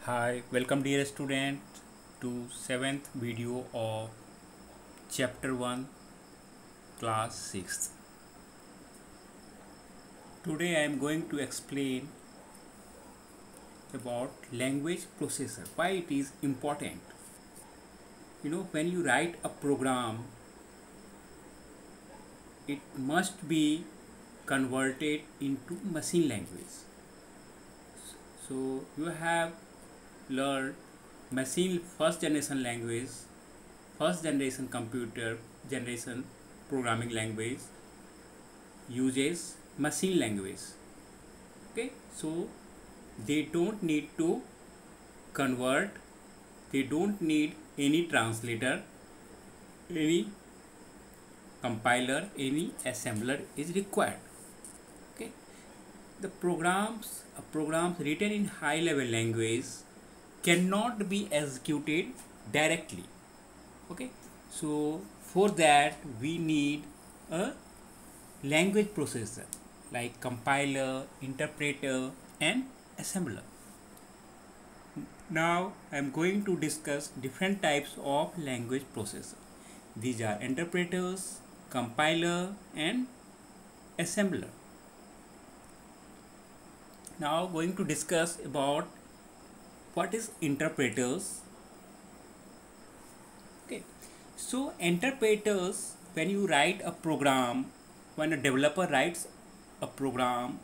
Hi, welcome dear student to 7th video of chapter 1 class 6th. Today I am going to explain about language processor, why it is important. When you write a program, it must be converted into machine language. So you have learned machine first generation language, first generation computer generation programming language uses machine language. Okay, so they don't need to convert, they don't need any translator, any compiler, any assembler is required. Okay, the programs written in high level language cannot be executed directly. Okay, so for that we need a language processor like compiler, interpreter and assembler. Now I am going to discuss different types of language processor. These are interpreters, compiler and assembler. Now going to discuss about what is interpreters. Okay, so interpreters, when you write a program, when a developer writes a program,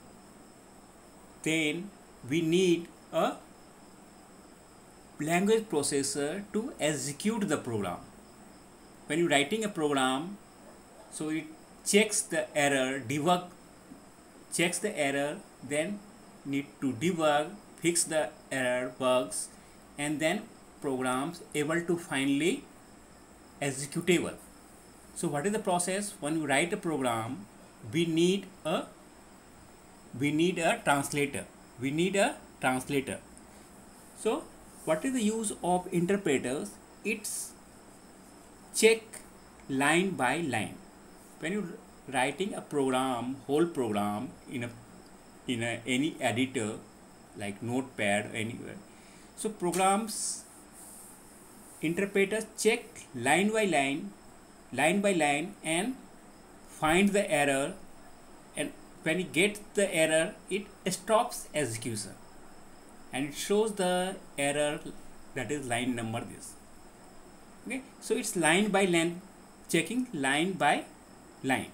then we need a language processor to execute the program. When you're writing a program, so it checks the error, checks the error, then need to debug, fix the error bugs, and then programs able to finally executable. So what is the process? When you write a program, we need a translator. We need a translator. So what is the use of interpreters? It's check line by line. When you writing a program, whole program in any editor like Notepad or anywhere, so programs interpreters check line by line, and find the error, and when it gets the error, it stops execution and it shows the error, that is line number this. Okay, so it's line by line, checking line by line.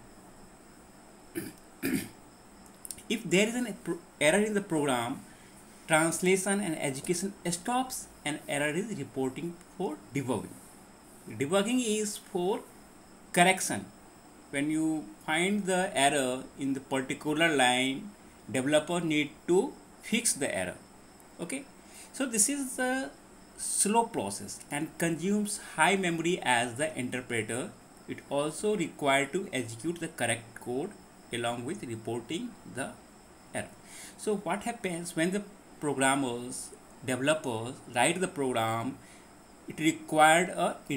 If there is an error in the program, translation and execution stops and error is reporting for debugging. Debugging is for correction. When you find the error in the particular line, developer need to fix the error. Okay, so this is a slow process and consumes high memory as the interpreter. It also required to execute the correct code along with reporting the error. So what happens when the developers write the program, it required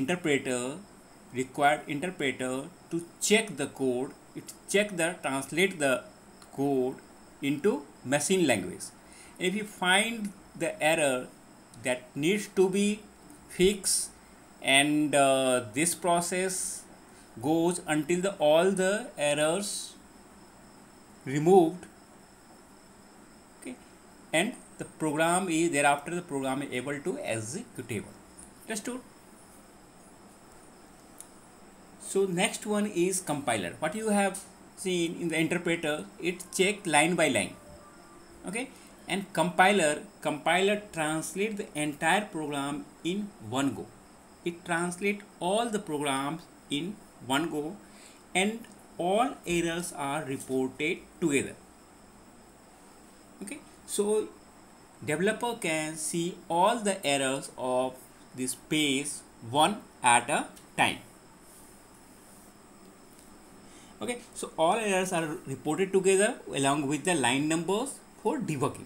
interpreter to check the code, translate the code into machine language. If you find the error that needs to be fixed, and this process goes until all the errors removed. Okay, and the program is able to executable. Understood? So next one is compiler. What you have seen in the interpreter, it check line by line. Okay, and compiler translate the entire program in one go. It translate all the programs in one go, and all errors are reported together. Okay, so developer can see all the errors of this page one at a time. Okay, so all errors are reported together along with the line numbers for debugging.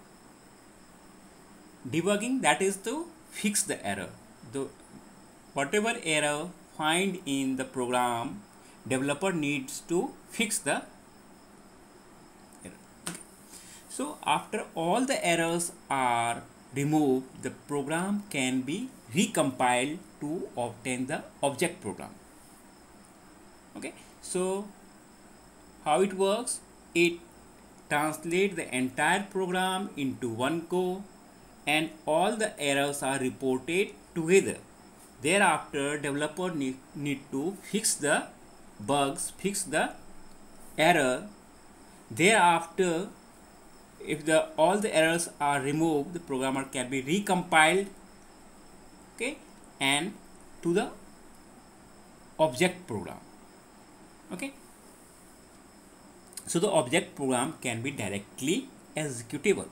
Debugging, that is to fix the error. Whatever error find in the program, developer needs to fix the error. Okay. So after all the errors are removed, the program can be recompiled to obtain the object program. Okay, so how it works? It translates the entire program into one go, and all the errors are reported together. Thereafter, developer need to fix the bugs, fix the error. Thereafter, if all the errors are removed, the programmer can be recompiled, okay, and to the object program. Okay, so the object program can be directly executable.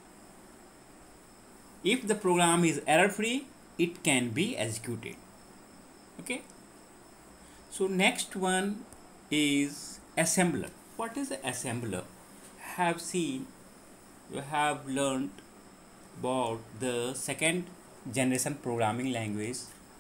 If the program is error free, it can be executed. Okay, so next one is assembler. What is the assembler? Have seen, you have learned about the second generation programming language,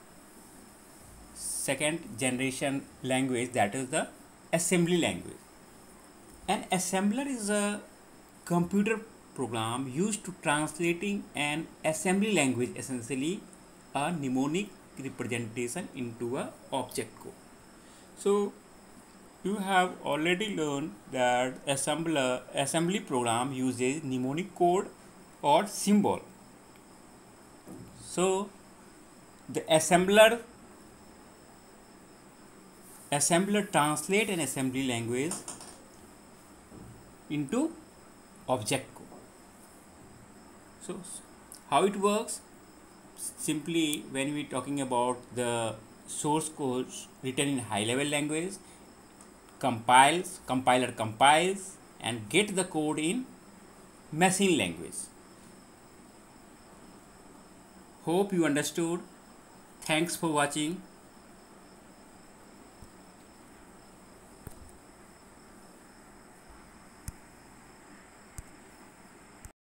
that is the assembly language. An assembler is a computer program used to translating an assembly language, essentially a mnemonic representation, into a object code. So you have already learned that assembly program uses mnemonic code or symbol. So the assembler translate an assembly language into object code. So how it works? Simply, when we talking about the source code written in high level language, compiler compiles and get the code in machine language. Hope you understood. Thanks for watching.